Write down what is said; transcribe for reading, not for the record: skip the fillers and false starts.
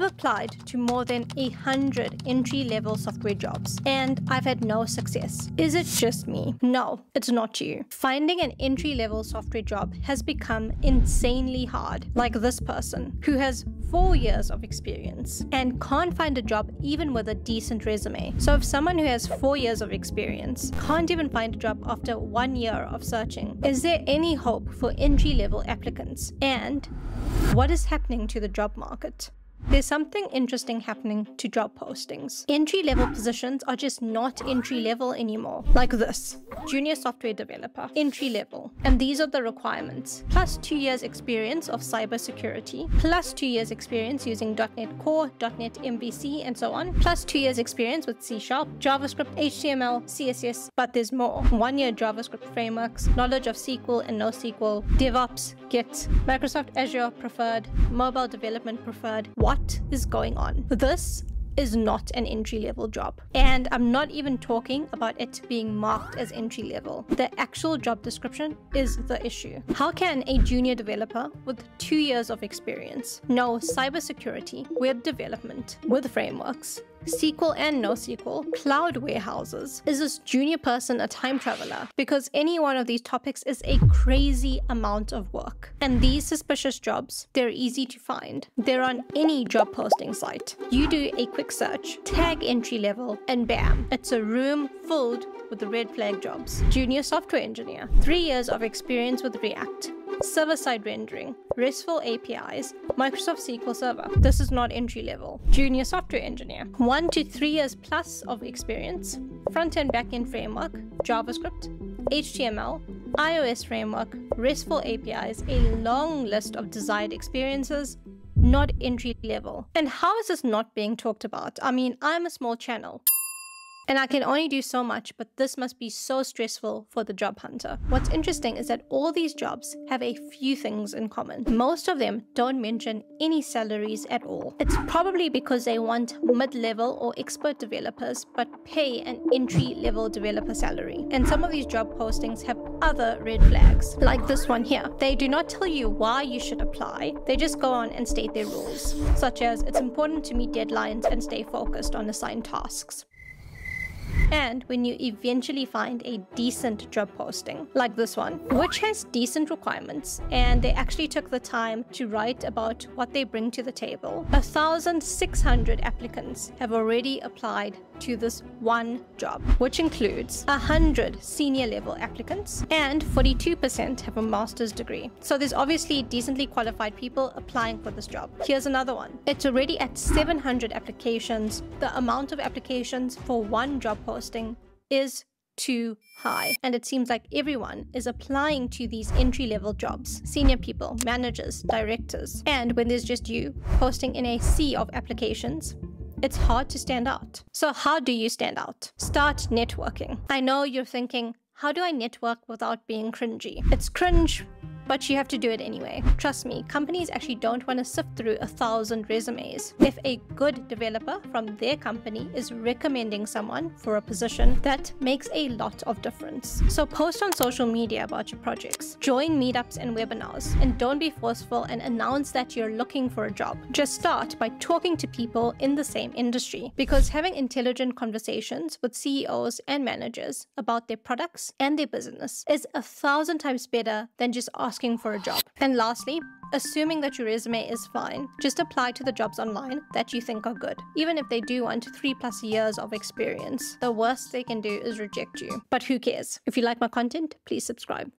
I've applied to more than 100 entry-level software jobs, and I've had no success. Is it just me? No, it's not you. Finding an entry-level software job has become insanely hard, like this person, who has 4 years of experience and can't find a job even with a decent resume. So if someone who has 4 years of experience can't even find a job after 1 year of searching, is there any hope for entry-level applicants? And what is happening to the job market? There's something interesting happening to job postings. Entry-level positions are just not entry-level anymore. Like this: junior software developer, entry-level. And these are the requirements: plus 2 years experience of cybersecurity, plus 2 years experience using .NET Core, .NET MVC, and so on, plus 2 years experience with C#, JavaScript, HTML, CSS, but there's more. 1 year JavaScript frameworks, knowledge of SQL and NoSQL, DevOps, Git, Microsoft Azure preferred, mobile development preferred. What is going on? This is not an entry-level job. And I'm not even talking about it being marked as entry-level. The actual job description is the issue. How can a junior developer with 2 years of experience know cybersecurity, web development with frameworks, SQL and NoSQL, cloud warehouses? Is this junior person a time traveler? Because any one of these topics is a crazy amount of work. And these suspicious jobs, they're easy to find. They're on any job posting site. You do a quick search, tag entry level, and bam, it's a room filled with the red flag jobs. Junior software engineer, 3 years of experience with React, server-side rendering, RESTful APIs, Microsoft SQL Server. This is not entry-level. Junior software engineer, 1 to 3 years plus of experience, front-end, back-end framework, JavaScript, HTML, iOS framework, RESTful APIs, a long list of desired experiences, not entry-level. And how is this not being talked about? I mean, I'm a small channel, and I can only do so much, but this must be so stressful for the job hunter. What's interesting is that all these jobs have a few things in common. Most of them don't mention any salaries at all. It's probably because they want mid-level or expert developers, but pay an entry-level developer salary. And some of these job postings have other red flags, like this one here. They do not tell you why you should apply. They just go on and state their rules, such as it's important to meet deadlines and stay focused on assigned tasks. And when you eventually find a decent job posting, like this one, which has decent requirements, and they actually took the time to write about what they bring to the table, 1,600 applicants have already applied to this one job, which includes 100 senior level applicants, and 42% have a master's degree. So there's obviously decently qualified people applying for this job. Here's another one. It's already at 700 applications. The amount of applications for one job posting is too high, and it seems like everyone is applying to these entry-level jobs: senior people, managers, directors. And when there's just you posting in a sea of applications, it's hard to stand out. So how do you stand out? Start networking. I know you're thinking, how do I network without being cringy? It's cringe, but you have to do it anyway. Trust me, companies actually don't want to sift through 1,000 resumes. If a good developer from their company is recommending someone for a position, that makes a lot of difference. So post on social media about your projects, join meetups and webinars, and don't be forceful and announce that you're looking for a job. Just start by talking to people in the same industry, because having intelligent conversations with CEOs and managers about their products and their business is 1,000 times better than just asking for a job. And lastly, assuming that your resume is fine, just apply to the jobs online that you think are good. Even if they do want 3+ years of experience, the worst they can do is reject you. But who cares? If you like my content, please subscribe.